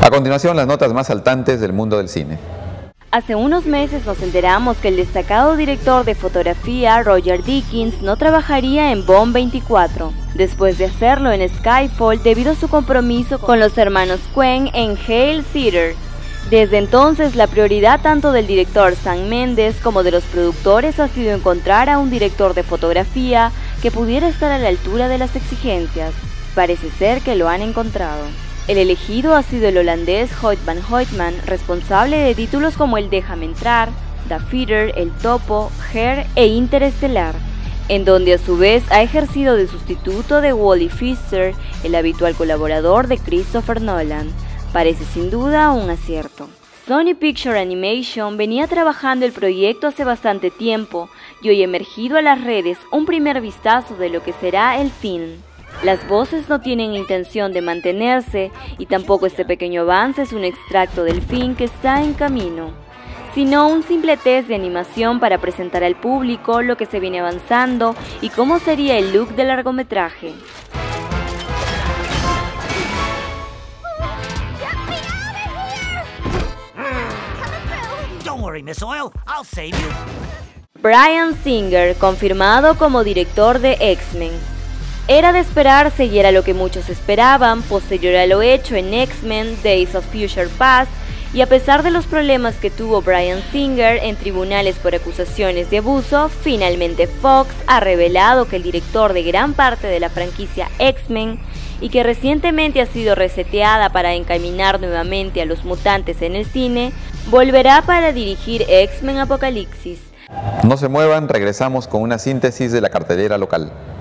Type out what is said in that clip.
A continuación, las notas más saltantes del mundo del cine. Hace unos meses nos enteramos que el destacado director de fotografía Roger Deakins no trabajaría en Bond 24, después de hacerlo en Skyfall debido a su compromiso con los hermanos Coen en Hail Caesar. Desde entonces, la prioridad tanto del director Sam Mendes como de los productores ha sido encontrar a un director de fotografía que pudiera estar a la altura de las exigencias. Parece ser que lo han encontrado. El elegido ha sido el holandés Hoyt van Hoytman, responsable de títulos como el Déjame entrar, The Fighter, El Topo, Her e Interestelar, en donde a su vez ha ejercido de sustituto de Wally Pfister, el habitual colaborador de Christopher Nolan. Parece sin duda un acierto. Sony Picture Animation venía trabajando el proyecto hace bastante tiempo y hoy ha emergido a las redes un primer vistazo de lo que será el film. Las voces no tienen intención de mantenerse y tampoco este pequeño avance es un extracto del film que está en camino, sino un simple test de animación para presentar al público lo que se viene avanzando y cómo sería el look del largometraje. Bryan Singer, confirmado como director de X-Men. Era de esperarse y era lo que muchos esperaban, posterior a lo hecho en X-Men Days of Future Past, y a pesar de los problemas que tuvo Bryan Singer en tribunales por acusaciones de abuso, finalmente Fox ha revelado que el director de gran parte de la franquicia X-Men, y que recientemente ha sido reseteada para encaminar nuevamente a los mutantes en el cine, volverá para dirigir X-Men Apocalipsis. No se muevan, regresamos con una síntesis de la cartelera local.